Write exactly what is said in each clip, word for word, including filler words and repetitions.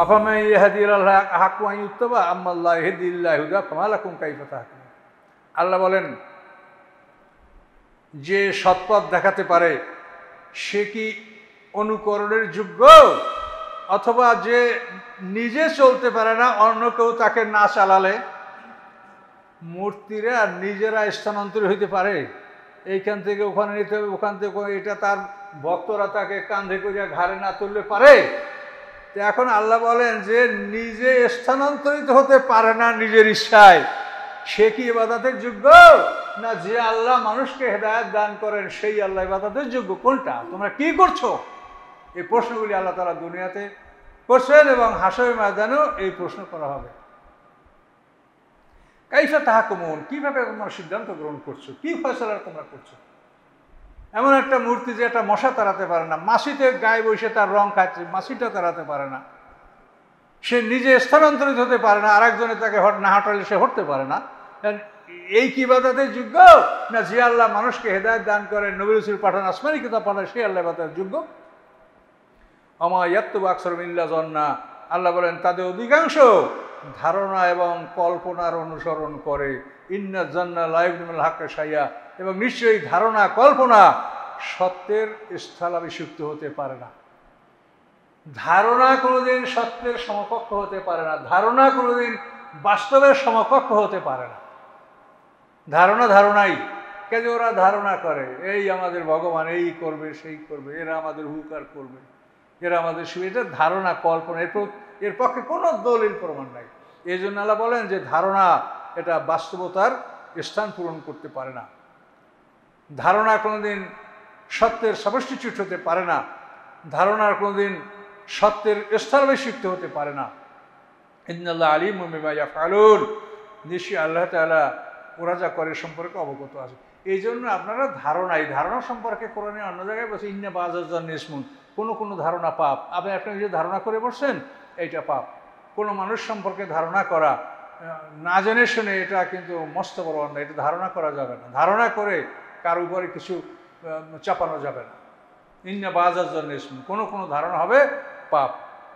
আফামান ইয়াহদিল্লাহ আহাক্কু আন ইউত্তাবা আম্মাল্লাহু ইয়াহদিল্লাহু হুদা ফামা লাকুম কাইফা তাহকুমুন। আল্লাহ বলেন, যে সৎপথ দেখাতে পারে সে কি অনুকরণের যোগ্য, অথবা যে নিজে চলতে পারে না অন্য কেউ তাকে না চালালে? মূর্তিরা আর নিজেরা স্থানান্তর হইতে পারে? এইখান থেকে ওখানে নিতে হবে, ওখান থেকে এটা তার ভক্তরা তাকে কাঁধে করিয়া ঘাড়ে না তুললে পারে? তো এখন আল্লাহ বলেন যে নিজে স্থানান্তরিত হতে পারে না নিজের ইচ্ছায়, সে কি ইবাদতের যোগ্য? না যে আল্লাহ মানুষকে হেদায়েত দান করেন সেই আল্লাহ ইবাদতের যোগ্য? কোনটা? তোমরা কি করছো? এই প্রশ্নগুলি আল্লাহ তাআলা দুনিয়াতে করছেন এবং হাসরের ময়দানেও এই প্রশ্ন করা হবে। কাইফা তাহকুমুন, কিভাবে তোমরা সিদ্ধান্ত গ্রহণ করছো, কি ফয়সালা তোমরা করছো? এমন একটা মূর্তি যে একটা মশা তাড়াতে পারে না, মাছিতে গায়ে বসে তার রং খাচ্ছে, মাছিটা তাড়াতে পারে না, সে নিজে স্থানান্তরিত হতে পারে না, আরেকজনে তাকে না হাঁটালে সে হতে পারে না, এই কি ইবাদতের যোগ্য? না যে আল্লাহ মানুষকে হেদায়েত দান করেন, নবী রাসূল পাঠান, আসমানি কিতাব পাঠান, সেই আল্লাহ ইবাদতের যোগ্য? আমা ইয়াত্তুবু আকসারুহুম ইল্লা যান্না, আল্লাহ বলেন তাদের অধিকাংশ ধারণা এবং কল্পনার অনুসরণ করে। ইন্না যান্না লা ইগনি মিনাল হাক্কি শাইআ, এবং নিশ্চয়ই ধারণা কল্পনা সত্যের স্থলাভিষিক্ত হতে পারে না। ধারণা কোনোদিন সত্যের সমকক্ষ হতে পারে না, ধারণা কোনোদিন বাস্তবের সমকক্ষ হতে পারে না। ধারণা ধারণাই, কেন ওরা ধারণা করে এই আমাদের ভগবান এই করবে সেই করবে, এরা আমাদের হুকার করবে, এরা আমাদের শুধু, এটা ধারণা কল্পনা, এর এর পক্ষে কোনো দলিল প্রমাণ নাই। এই জন্য আল্লাহ বলেন যে ধারণা এটা বাস্তবতার স্থান পূরণ করতে পারে না। ধারণা কোনোদিন সত্যের সাবস্টিটিউট হতে পারে না, ধারণার কোনোদিন সত্যের স্থলাভিষিক্ত হতে পারে না। ইন্নাল্লাহ আলিমুম বিমা ইয়াফআলুন, নিশ্চয়ই আল্লাহ তাআলা ওরা যা করে সম্পর্কে অবগত আছে। এই জন্য আপনারা ধারণা, এই ধারণা সম্পর্কে কোরআনে অন্য জায়গায় বলছে ইন্না বাযাজ্জান ইসমুন, কোনো কোনো ধারণা পাপ। আপনি একটা নিজে ধারণা করে বসছেন, এইটা পাপ। কোনো মানুষ সম্পর্কে ধারণা করা না জেনে শুনে, এটা কিন্তু মস্ত বড় অন্যায়, এটা ধারণা করা যাবে না। ধারণা করে কার উপরে কিছু চাপানো যাবে না। ইন্না বাযাজ্জান ইসমুন, কোনো কোনো ধারণা হবে পাপ।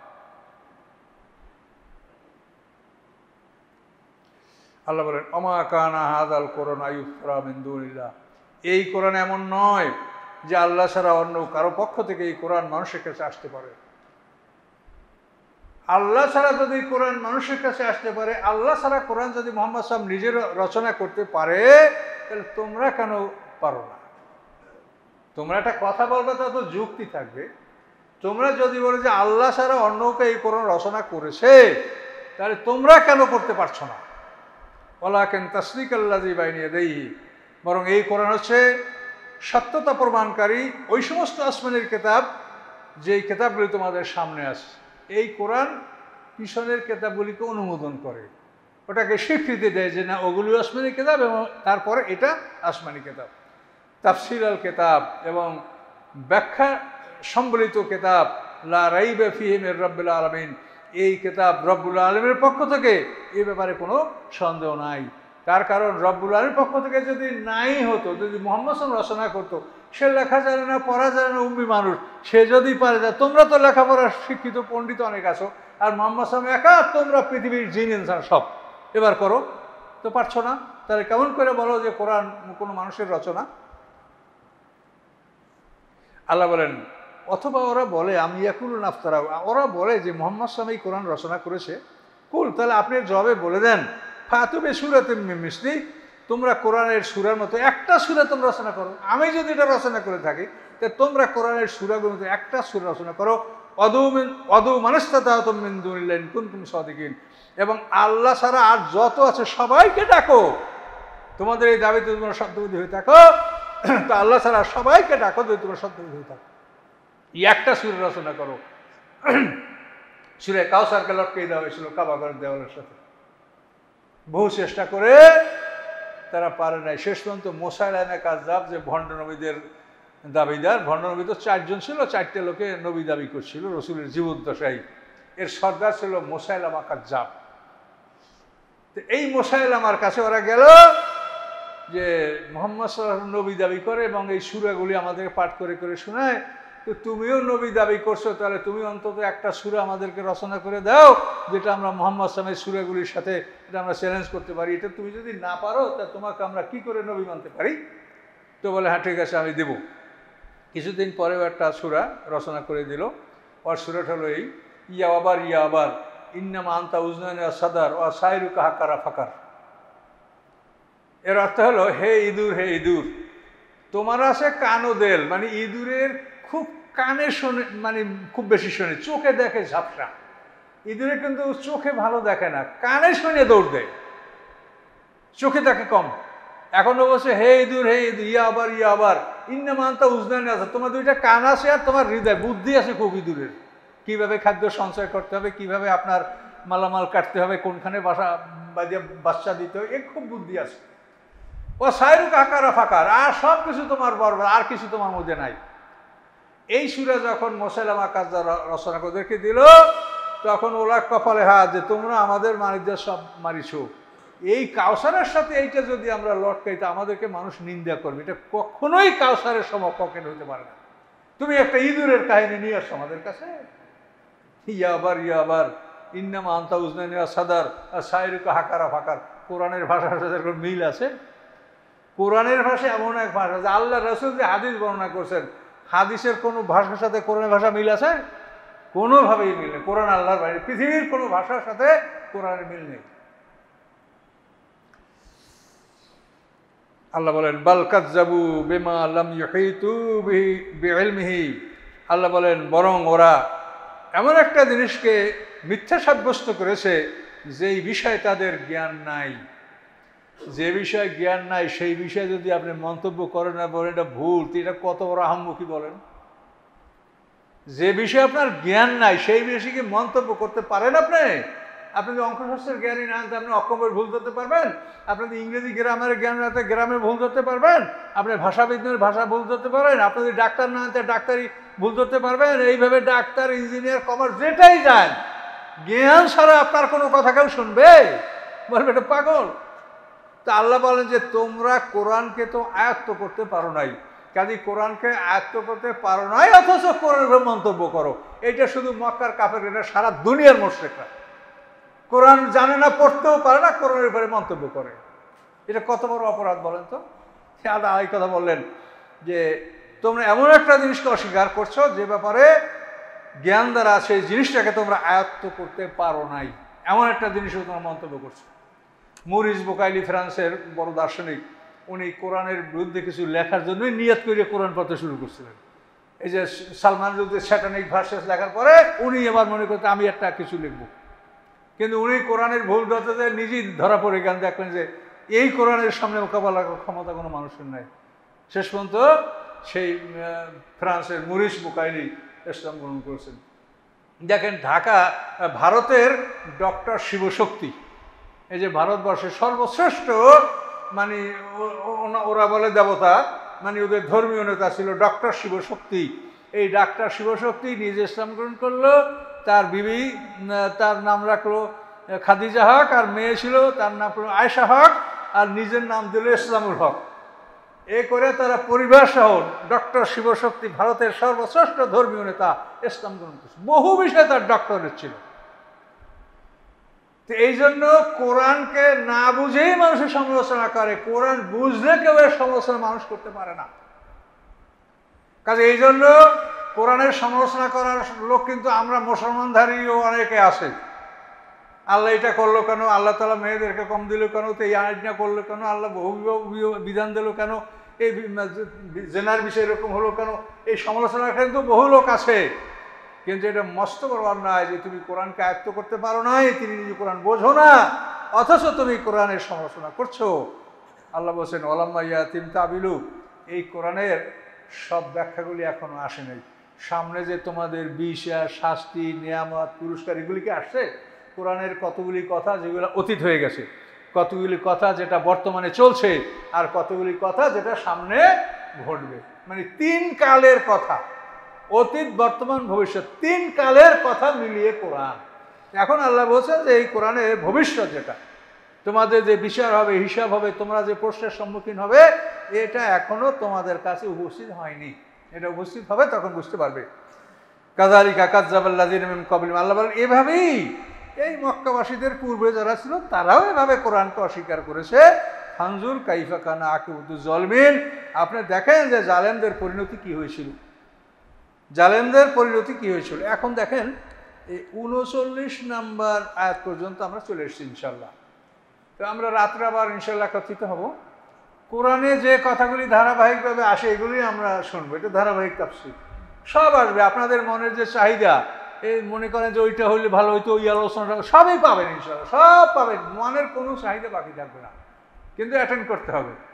আল্লাহ বলেন ওমা কানা হাযাল কুরআন আইয়ুফরা মিন দুনিল্লাহ, এই কোরআন এমন নয় যে আল্লাহ ছাড়া অন্য কারো পক্ষ থেকে এই কোরআন মানুষের কাছে আসতে পারে। আল্লাহ ছাড়া যদি কোরআন মানুষের কাছে আসতে পারে, আল্লাহ ছাড়া কোরআন যদি মুহাম্মদ সাল্লাল্লাহু আলাইহি ওয়াসাল্লাম নিজের রচনা করতে পারে, তাহলে তোমরা কেন পারো না? তোমরা একটা কথা বলবে, তা তো যুক্তি থাকবে। তোমরা যদি বলো যে আল্লাহ ছাড়া অন্যকে এই কোরআন রচনা করেছে, তাহলে তোমরা কেন করতে পারছো না? ওয়ালাকিন তাসদিকাল্লাযী বাইনা ইয়াদাইহি, বরং এই কোরআন হচ্ছে সত্যতা প্রমাণকারী ওই সমস্ত আসমানের কিতাব যেই কিতাবগুলি তোমাদের সামনে আছে। এই কোরআন পিছনের কিতাবগুলিকে অনুমোদন করে, ওটাকে স্বীকৃতি দেয় যে না ওগুলি আসমানি কিতাব, এবং তারপরে এটা আসমানি কিতাব। তাফসীর আল কিতাব এবং ব্যাখ্যা সম্বলিত কিতাব, লা রাইবা ফীহি মির রাব্বিল আলামিন, এই কিতাব রব্বুল আলামিনের পক্ষ থেকে, এই ব্যাপারে কোনো সন্দেহ নাই। তার কারণ রব্বুল আলামিনের পক্ষ থেকে যদি নাই হতো, যদি মুহাম্মদ সাল্লাল্লাহু আলাইহি ওয়াসাল্লাম রচনা করতো, সে লেখা জানে না, পড়া জানে না, উম্মি মানুষ, সে যদি পারে যায়, তোমরা তো লেখাপড়ার শিক্ষিত পণ্ডিত অনেক আছো, আর মুহাম্মদ সাল্লাল্লাহু আলাইহি ওয়াসাল্লাম একা তোমরা পৃথিবীর জিন ইনসান সব, এবার করো তো পারছো না, তাহলে কেমন করে বলো যে কোরআন কোনো মানুষের রচনা? আল্লাহ বলেন অথবা ওরা বলে আমি ইয়াকুলুন আফতারা, ওরা বলে যে মুহাম্মদ সাল্লাল্লাহু আলাইহি ওয়াসাল্লাম এই কোরআন রচনা করেছে। কুল, তাহলে আপনি জবাবে বলে দেন ফাতু বিসূরাতিন মিন মিসলি, তোমরা কোরআনের সূরার মতো একটা সূরা তোমরা রচনা করো। আমি যদি এটা রচনা করে থাকি, তাহলে তোমরা কোরআনের সূরাগুলোর মতো একটা সূরা রচনা করো। অদু মিন অদু মানাস্তাতাতুম মিন দুনিল্লাহি ইন কুনতুম সাদিকিন, এবং আল্লাহ ছাড়া আর যত আছে সবাইকে ডাকো। তোমাদের এই দাবিতে তোমরা সত্যবাদী হয়ে থাকো, তো আল্লাহ ছাড়া সবাইকে ডাকো যদি তোমরা সত্যবাদী হয়ে থাকো। একটা সূরা রচনা করো। সূরা কাউসারকে লটকে দেওয়া হয়েছিল কাবা ঘরের দেওয়ালের সাথে, বহু চেষ্টা করে তারা পারে নাই। শেষ পর্যন্ত মুসাইলামা কাযযাব, যে ভণ্ড নবীদের দাবিদার, ভণ্ড নবী তো চারজন ছিল, চারটে লোকে নবী দাবি করছিল রসুলের জীবদ্দশায়। এর সর্দার ছিল মুসাইলামা কাযযাব। তো এই মুসাইলামার কাছে ওরা গেল যে মুহাম্মদ সাল্লাল্লাহু আলাইহি ওয়াসাল্লাম নবী দাবি করে এবং এই সূরাগুলি আমাদের পাঠ করে করে শোনায়, তো তুমিও নবী দাবি করছো, তাহলে তুমি অন্তত একটা সূরা আমাদেরকে রচনা করে দাও যেটা আমরা মুহাম্মদ সাল্লাল্লাহু আলাইহি সূরাগুলির সাথে এটা আমরা চ্যালেঞ্জ করতে পারি। এটা তুমি যদি না পারো তা তোমাকে আমরা কি করে নবী মানতে পারি? তো বলে হ্যাঁ ঠিক আছে আমি দেব। কিছুদিন পরেও একটা সূরা রচনা করে দিল। ওর সূরাটা হলো এই ইয়া আবার ইয়া আবার ইন্নামা আনতা উজনান ওয়া সাদার ওয়া সাইরুকা হাকারা ফাকার। এর অর্থ হলো হে ইঁদুর, হে ইঁদুর, তোমার আছে কানোদেল, মানে ইঁদুরের খুব কানে শোনে, মানে খুব বেশি শোনে, চোখে দেখে ঝাপসা। ইঁদুরে কিন্তু চোখে ভালো দেখে না, কানে শুনে দৌড় দেয়, চোখে দেখে কম। এখনো বলছে হে ইঁদুর, হে ইঁদুর, ইয়া আবার ইয়া আবার ইন্নামা আনতা উজনান আছে, তোমার দুইটা কান আছে আর তোমার হৃদয় বুদ্ধি আছে খুব ইঁদুরের। কিভাবে খাদ্য সঞ্চয় করতে হবে, কিভাবে আপনার মালামাল কাটতে হবে, কোনখানে বাসা বাজিয়ে বাচ্চা দিতে হবে, এ খুব বুদ্ধি আছে। ও সাইরুকা হাকারা ফাকার, আর সব কিছু তোমার বরবার, আর কিছু তোমার মধ্যে নাই। এই সূরা যখন মুসাইলামা কাজ্জাব রচনা করে দেখে দিল, তখন ওরা কপালে হাত যে তোমরা আমাদের মানিজ্য সব মারিছো, এই কাউসারের সাথে এইটা যদি আমরা লটকাই তো আমাদেরকে মানুষ নিন্দা করবে, এটা কখনোই কাউসারের সমকক্ষে হতে পারে না। তুমি একটা ইঁদুরের কাহিনী নিয়ে আসছো আমাদের কাছে। ইয়া আবার ইয়া আবার ইন্নামা আনতা উজনান ওয়া সাদার আর সাইরুকা হাকারা ফাকার। কোরআনের ভাষার সাথে এরকম মিল আছে। কোরআনের ভাষা এমন এক ভাষা যে আল্লাহ রাসূল যে হাদিস বর্ণনা করছেন, হাদিসের কোনো ভাষার সাথে কোরআনের ভাষা মিল আছে? কোনোভাবেই মিল নেই। কোরআন আল্লাহর বাইরে পৃথিবীর কোনো ভাষার সাথে কোরআনের মিল নেই। আল্লাহ বলেন বাল কাযযাবু বিমা লাম ইউহিতু বিহি বিইলমিহি। আল্লাহ বলেন বরং ওরা এমন একটা জিনিসকে মিথ্যা সাব্যস্ত করেছে যেই বিষয়ে তাদের জ্ঞান নাই। যে বিষয়ে জ্ঞান নাই সেই বিষয়ে যদি আপনি মন্তব্য করেন না বলেন এটা ভুল, এটা কত বড় আহাম্মকি বলেন। যে বিষয়ে আপনার জ্ঞান নাই সেই বিষয়ে কি মন্তব্য করতে পারেন আপনি? আপনি যদি অঙ্কশাস্ত্রের জ্ঞানী না আনতে আপনি অক্ষরের ভুল ধরতে পারবেন? আপনি যদি ইংরেজি গ্রামের জ্ঞান না আনতে গ্রামের ভুল ধরতে পারবেন? আপনি ভাষাবিজ্ঞানের ভাষা ভুল ধরতে পারবেন? আপনি যদি ডাক্তার না আনতে ডাক্তারি ভুল ধরতে পারবেন? এইভাবে ডাক্তার, ইঞ্জিনিয়ার, কমার্স যেটাই যান, জ্ঞান ছাড়া আপনার কোনো কথা কেউ শুনবে? বলবে এটা পাগল। তা আল্লাহ বলেন যে তোমরা কোরআনকে তো আয়ত্ত করতে পারো নাই, কাজে কোরআনকে আয়ত্ত করতে পারো নাই অথচ কোরআনের মন্তব্য করো। এটা শুধু মক্কার কাফের, এটা সারা দুনিয়ার মুশরিকরা কোরআন জানে না, পড়তেও পারে না, কোরআনের উপরে মন্তব্য করে। এটা কত বড় অপরাধ বলেন তো? আল্লাহ এই কথা বললেন যে তোমরা এমন একটা জিনিসকে অস্বীকার করছো যে ব্যাপারে জ্ঞান দ্বারা সেই জিনিসটাকে তোমরা আয়ত্ত করতে পারো নাই, এমন একটা জিনিসও তোমরা মন্তব্য করছো। মরিস বুকাইলি ফ্রান্সের বড় দার্শনিক, উনি কোরআনের বিরুদ্ধে কিছু লেখার জন্যই নিয়ত করে কোরআন পড়তে শুরু করছিলেন। এই যে সালমান রুশদির স্যাটানিক ভার্সেস লেখার পরে উনি এবার মনে করতে আমি একটা কিছু লিখবো, কিন্তু উনি কোরআনের ভুল ধরতে নিজেই ধরা পড়ে গেলেন, দেখলেন যে এই কোরআনের সামনে মোকাবেলা করার ক্ষমতা কোনো মানুষের নাই। শেষ পর্যন্ত সেই ফ্রান্সের মরিস বুকাইলি ইসলাম গ্রহণ করেছেন। দেখেন ঢাকা ভারতের ডক্টর শিবশক্তি, এই যে ভারতবর্ষের সর্বশ্রেষ্ঠ, মানে ওরা বলে দেবতা, মানে ওদের ধর্মীয় নেতা ছিল ডক্টর শিবশক্তি। এই ডাক্তার শিবশক্তি নিজে ইসলাম গ্রহণ করলো, তার বিবি তার নাম রাখলো খাদিজা হক, আর মেয়ে ছিল তার নাম রাখলো আয়েশা হক, আর নিজের নাম দিল ইসলামুল হক। এ করে তারা পরিবার সহ ডক্টর শিবশক্তি ভারতের সর্বশ্রেষ্ঠ ধর্মীয় নেতা ইসলাম গ্রহণ করছে। বহু বিষয়ে তার ডক্টরেট ছিল। তো এই জন্য কোরআনকে না বুঝেই মানুষের সমালোচনা করে, কোরআন বুঝলে কেউ এর সমালোচনা মানুষ করতে পারে না। কাজে এই জন্য কোরআনের সমালোচনা করার লোক কিন্তু আমরা মুসলমানধারীও অনেকে আছে। আল্লাহ এটা করলো কেন, আল্লাহ তাআলা মেয়েদেরকে কম দিল কেন, তো এই আইনটা করলো কেন, আল্লাহ বহু বিধান দিল কেন, এই জেনার বিষয় এরকম হলো কেন, এই সমালোচনার কিন্তু বহু লোক আছে। কিন্তু এটা মস্ত বড় অন্যায় যে তুমি কোরআনকে আয়ত্ত করতে পারো নাই, তিনি নিজে কোরআন বোঝো না, অথচ তুমি কোরআনের সমালোচনা করছো। আল্লাহ বলছেন ওলাম্মা ইয়াতিম তাবিলু, এই কোরআনের সব ব্যাখ্যাগুলি এখনো আসে নাই। সামনে যে তোমাদের বিচার, শাস্তি, নিয়ামত, পুরস্কার এগুলি কি আসছে? কোরআনের কতগুলি কথা যেগুলো অতীত হয়ে গেছে, কতগুলি কথা যেটা বর্তমানে চলছে, আর কতগুলি কথা যেটা সামনে ঘটবে। মানে তিন কালের কথা, অতীত, বর্তমান, ভবিষ্যৎ, তিন কালের কথা মিলিয়ে কোরআন। এখন আল্লাহ বলছেন যে এই কোরআনের ভবিষ্যৎ যেটা তোমাদের যে বিচার হবে, হিসাব হবে, তোমরা যে প্রশ্নের সম্মুখীন হবে, এটা এখনো তোমাদের কাছে উপস্থিত হয়নি। এটা উপস্থিত হবে, তখন বুঝতে পারবে। কাযালিকা কাযযাবাল্লাযীনা মিন ক্বাবলিহিম, আল্লাহ বলেন এভাবেই এই মক্কাবাসীদের পূর্বে যারা ছিল তারাও এভাবে কোরআনকে অস্বীকার করেছে। ফানজুর কাইফা কানা আকিবাতুজ জালিমিন, আপনি দেখেন যে জালেমদের পরিণতি কি হয়েছিল, জালেমদের পরিণতি কি হয়েছিল। এখন দেখেন এই উনচল্লিশ নাম্বার আয়াত পর্যন্ত আমরা চলে এসেছি ইনশাল্লাহ। তো আমরা রাত্রে আবার ইনশাল্লাহ একত্রিত হব। কোরআনে যে কথাগুলি ধারাবাহিকভাবে আসে এগুলি আমরা শুনবো, এটা ধারাবাহিক তাফসীর, সব আসবে। আপনাদের মনের যে চাহিদা, এই মনে করেন যে ওইটা হইলে ভালো হইতো, ওই আলোচনাটা সবই পাবেন ইনশাল্লাহ, সব পাবেন, মনের কোনো চাহিদা বাকি থাকবে না, কিন্তু অ্যাটেন্ড করতে হবে।